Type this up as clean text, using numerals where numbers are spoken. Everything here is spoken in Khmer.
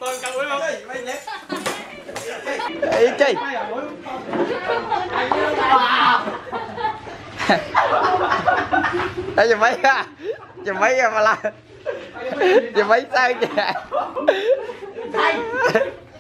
Toàn cầm với không? Ê chị. Ê mấy à? Chùm mấy à mà là. Chùm mấy sao chị?